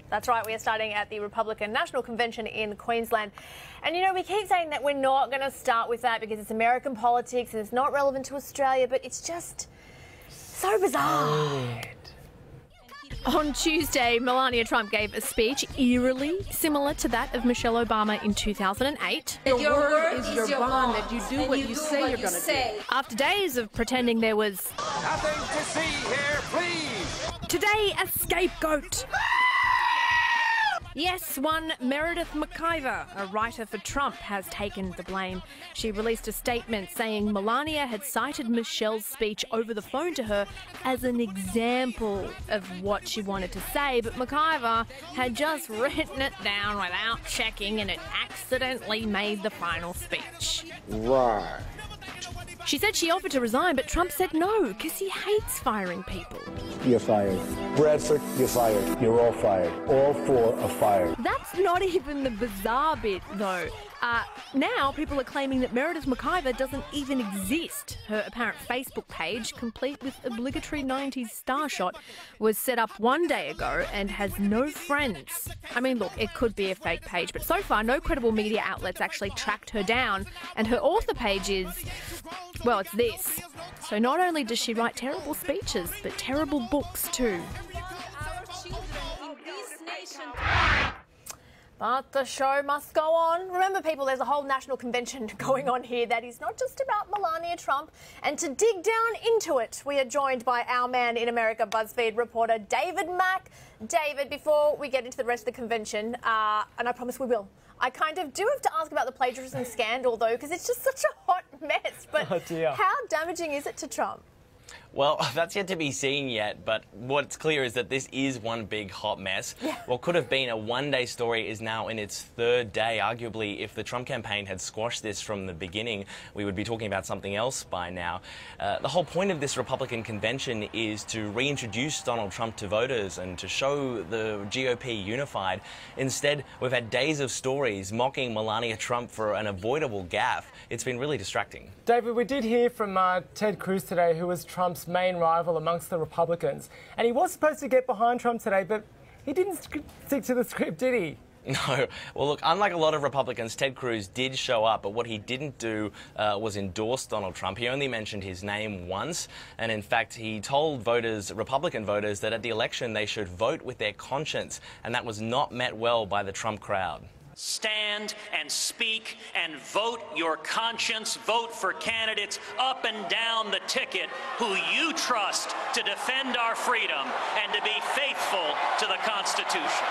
That's right, we are starting at the Republican National Convention in Queensland. And you know, we keep saying that we're not going to start with that because it's American politics and it's not relevant to Australia, but it's just so bizarre. On Tuesday, Melania Trump gave a speech eerily similar to that of Michelle Obama in 2008. Your word is your bond, that you do what you say you're going to do. After days of pretending there was nothing to see here, please. Today, a scapegoat. Yes, one Meredith McIver, a writer for Trump, has taken the blame. She released a statement saying Melania had cited Michelle's speech over the phone to her as an example of what she wanted to say, but McIver had just written it down without checking and it accidentally made the final speech. Right. She said she offered to resign, but Trump said no, because he hates firing people. You're fired. Bradford, you're fired. You're all fired. All four are fired. That's not even the bizarre bit, though. Now people are claiming that Meredith McIver doesn't even exist. Her apparent Facebook page, complete with obligatory 90s star shot, was set up one day ago and has no friends. I mean, look, it could be a fake page, but so far no credible media outlets actually tracked her down, and her author page is, well, it's this. So not only does she write terrible speeches, but terrible books too. But the show must go on. Remember, people, there's a whole national convention going on here that is not just about Melania Trump. And to dig down into it, we are joined by our man in America, BuzzFeed reporter David Mack. David, before we get into the rest of the convention, and I promise we will, I kind of do have to ask about the plagiarism scandal, though, because it's just such a hot mess. But how damaging is it to Trump? Well, that's yet to be seen yet, but what's clear is that this is one big hot mess. Yeah. What could have been a one-day story is now in its third day. Arguably, if the Trump campaign had squashed this from the beginning, we would be talking about something else by now. The whole point of this Republican convention is to reintroduce Donald Trump to voters and to show the GOP unified. Instead, we've had days of stories mocking Melania Trump for an avoidable gaffe. It's been really distracting. David, we did hear from Ted Cruz today, who was Trump's main rival amongst the Republicans. And he was supposed to get behind Trump today, but he didn't stick to the script, did he? No. Well, look, unlike a lot of Republicans, Ted Cruz did show up, but what he didn't do was endorse Donald Trump. He only mentioned his name once, and in fact, he told voters, Republican voters, that at the election they should vote with their conscience, and that was not met well by the Trump crowd. Stand and speak and vote your conscience. Vote for candidates up and down the ticket who you trust to defend our freedom and to be faithful to the Constitution.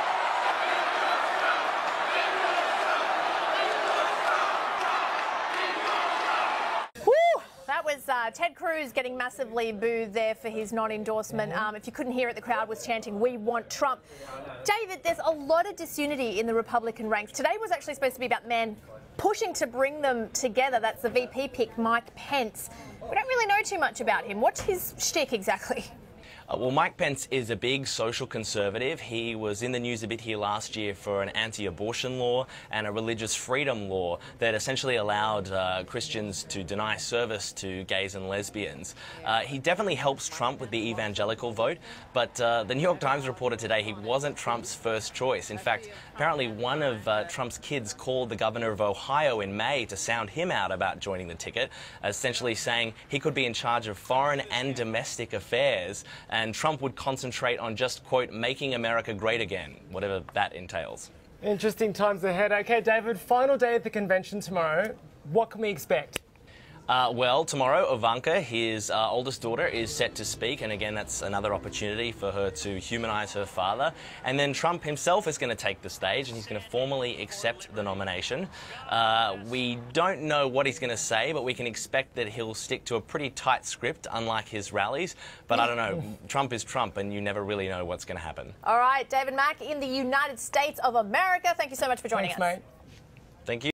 That was Ted Cruz getting massively booed there for his non-endorsement. If you couldn't hear it, the crowd was chanting, "We want Trump." David, there's a lot of disunity in the Republican ranks. Today was actually supposed to be about men pushing to bring them together. That's the VP pick, Mike Pence. We don't really know too much about him. What's his shtick exactly? Well, Mike Pence is a big social conservative. He was in the news a bit here last year for an anti-abortion law and a religious freedom law that essentially allowed Christians to deny service to gays and lesbians. He definitely helps Trump with the evangelical vote, but the New York Times reported today he wasn't Trump's first choice. In fact, apparently one of Trump's kids called the governor of Ohio in May to sound him out about joining the ticket, essentially saying he could be in charge of foreign and domestic affairs, and Trump would concentrate on just, quote, making America great again, whatever that entails. Interesting times ahead. OK, David, final day at the convention tomorrow. What can we expect? Well, tomorrow, Ivanka, his oldest daughter, is set to speak, and again, that's another opportunity for her to humanise her father. And then Trump himself is going to take the stage, and he's going to formally accept the nomination. We don't know what he's going to say, but we can expect that he'll stick to a pretty tight script, unlike his rallies. But I don't know, Trump is Trump, and you never really know what's going to happen. All right, David Mack in the United States of America. Thank you so much for joining us. Thanks, mate. Thank you.